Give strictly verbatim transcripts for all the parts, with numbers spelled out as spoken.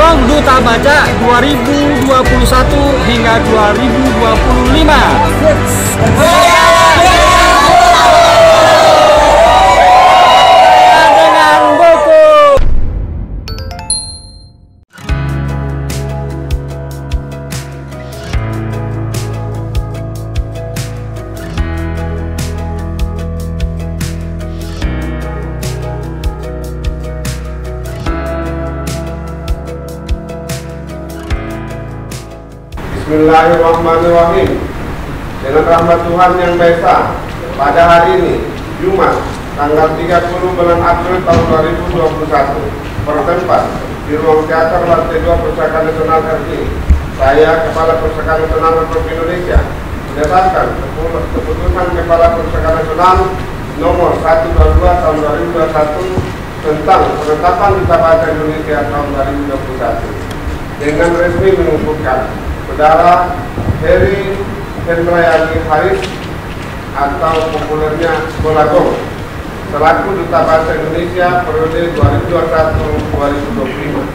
Golagong Duta Baca dua ribu dua puluh satu hingga dua ribu dua puluh lima. Dengan buku. Bismillahirrahmanirrahim. Dengan rahmat Tuhan yang Maha Esa, pada hari ini, Jumat, tanggal tiga puluh bulan April tahun dua ribu dua puluh satu, bertempat di ruang teater lantai dua Perpustakaan Nasional R I, saya, Kepala Perpustakaan Nasional Republik Indonesia, menyatakan keputusan Kepala Perpustakaan Nasional nomor seratus dua puluh dua tahun dua ribu dua puluh satu tentang penetapan Duta Baca Indonesia tahun dua ribu dua puluh satu dengan resmi mengukuhkan Saudara Heri Hendrayani Haris atau populernya Golagong selaku Duta Baca Indonesia periode dua ribu dua puluh satu sampai dua ribu dua puluh lima.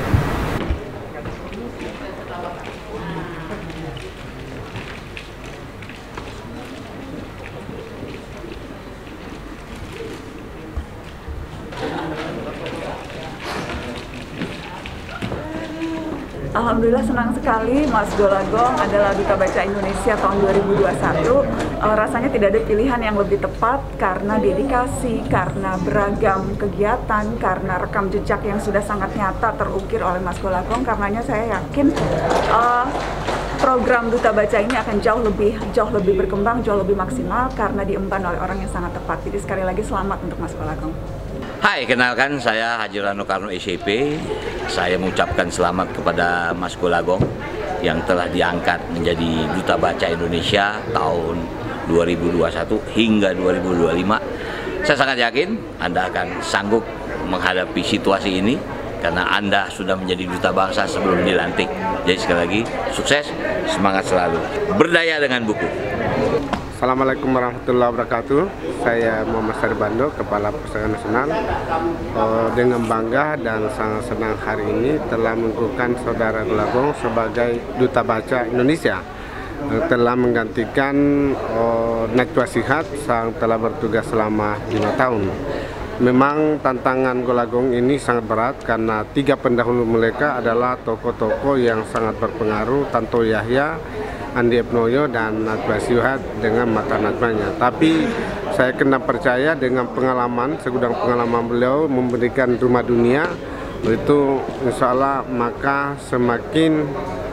Alhamdulillah senang sekali Mas Golagong adalah Duta Baca Indonesia tahun dua ribu dua puluh satu. Uh, rasanya tidak ada pilihan yang lebih tepat karena dedikasi, karena beragam kegiatan, karena rekam jejak yang sudah sangat nyata terukir oleh Mas Golagong. Karenanya saya yakin uh, program Duta Baca ini akan jauh lebih jauh lebih berkembang, jauh lebih maksimal karena diemban oleh orang yang sangat tepat. Jadi sekali lagi selamat untuk Mas Golagong. Hai, kenalkan saya Haji Rano Karno S C P. Saya mengucapkan selamat kepada Mas Golagong yang telah diangkat menjadi Duta Baca Indonesia tahun dua ribu dua puluh satu hingga dua ribu dua puluh lima. Saya sangat yakin Anda akan sanggup menghadapi situasi ini karena Anda sudah menjadi duta bangsa sebelum dilantik. Jadi sekali lagi, sukses, semangat selalu. Berdaya dengan buku. Assalamualaikum warahmatullahi wabarakatuh. Saya Muhammad Sarbando, Kepala Perpustakaan Nasional. Uh, dengan bangga dan sangat senang hari ini telah mengukuhkan Saudara Golagong sebagai Duta Baca Indonesia. Uh, telah menggantikan uh, Najwa Shihab yang telah bertugas selama lima tahun. Memang tantangan Golagong ini sangat berat karena tiga pendahulu mereka adalah tokoh-tokoh yang sangat berpengaruh, Tanto Yahya, Andi F. Noyo, dan Najwa Shihab dengan mata najmanya. Tapi saya kena percaya dengan pengalaman, segudang pengalaman beliau memberikan rumah dunia, itu insya Allah maka semakin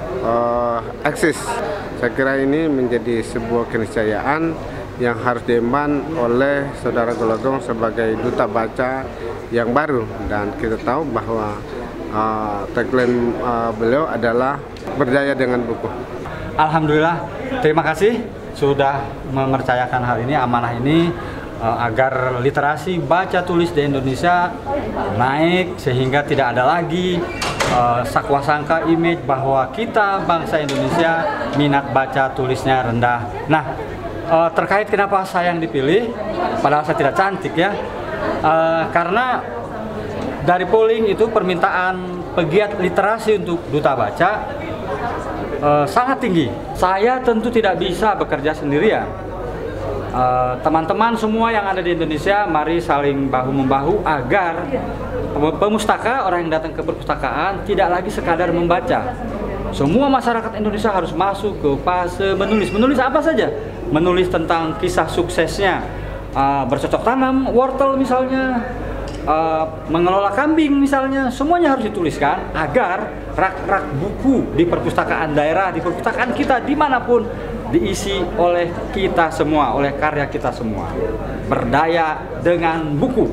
uh, eksis. Saya kira ini menjadi sebuah keniscayaan yang harus diemban oleh Saudara Golagong sebagai Duta Baca yang baru. Dan kita tahu bahwa uh, tagline uh, beliau adalah berdaya dengan buku. Alhamdulillah, terima kasih sudah mempercayakan hal ini, amanah ini uh, agar literasi baca tulis di Indonesia naik sehingga tidak ada lagi uh, sakwa sangka image bahwa kita bangsa Indonesia minat baca tulisnya rendah. Nah, uh, terkait kenapa saya yang dipilih, padahal saya tidak cantik ya, uh, karena dari polling itu permintaan pegiat literasi untuk Duta Baca Uh, sangat tinggi. Saya tentu tidak bisa bekerja sendirian. Teman-teman uh, semua yang ada di Indonesia, mari saling bahu-membahu agar pemustaka, orang yang datang ke perpustakaan tidak lagi sekadar membaca. Semua masyarakat Indonesia harus masuk ke fase menulis. Menulis apa saja? Menulis tentang kisah suksesnya, uh, bercocok tanam, wortel misalnya, Uh, mengelola kambing misalnya, semuanya harus dituliskan agar rak-rak buku di perpustakaan daerah, di perpustakaan kita dimanapun diisi oleh kita semua, oleh karya kita semua. Berdaya dengan buku.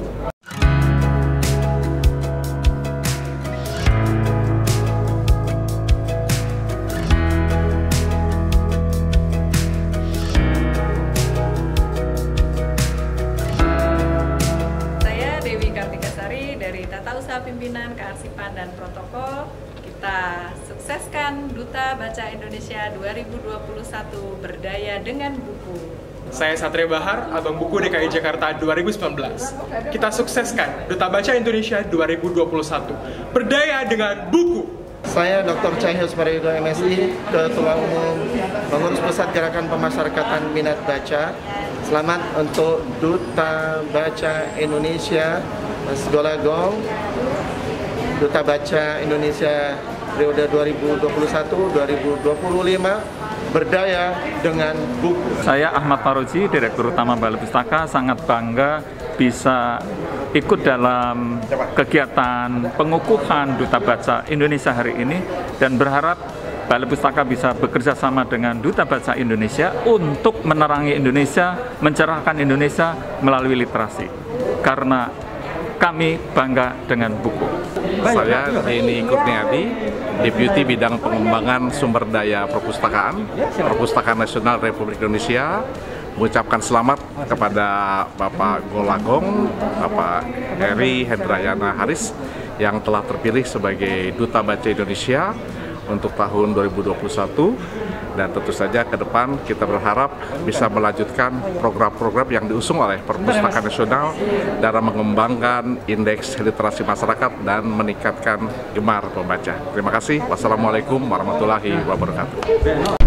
Dari Tata Usaha Pimpinan, Kearsipan, dan Protokol, kita sukseskan Duta Baca Indonesia dua ribu dua puluh satu berdaya dengan buku. Saya Satria Bahar, Abang Buku D K I Jakarta dua ribu sembilan belas. Kita sukseskan Duta Baca Indonesia dua ribu dua puluh satu berdaya dengan buku. Saya Doktor Cahyo Suparyogo M Si, Ketua Umum Pengurus Pusat Gerakan Pemasyarakatan Minat Baca. Selamat untuk Duta Baca Indonesia, Mas Golagong, Duta Baca Indonesia periode dua ribu dua puluh satu sampai dua ribu dua puluh lima, berdaya dengan buku. Saya Ahmad Faroji, Direktur Utama Balai Pustaka, sangat bangga bisa ikut dalam kegiatan pengukuhan Duta Baca Indonesia hari ini dan berharap Balai Pustaka bisa bekerja sama dengan Duta Baca Indonesia untuk menerangi Indonesia, mencerahkan Indonesia melalui literasi. Karena kami bangga dengan buku. Saya Denny Kurniadi, Deputi Bidang Pengembangan Sumber Daya Perpustakaan, Perpustakaan Nasional Republik Indonesia, mengucapkan selamat kepada Bapak Golagong, Bapak Heri Hendrayana Haris yang telah terpilih sebagai Duta Baca Indonesia untuk tahun dua ribu dua puluh satu, dan tentu saja ke depan kita berharap bisa melanjutkan program-program yang diusung oleh Perpustakaan Nasional dalam mengembangkan indeks literasi masyarakat dan meningkatkan gemar pembaca. Terima kasih. Wassalamualaikum warahmatullahi wabarakatuh.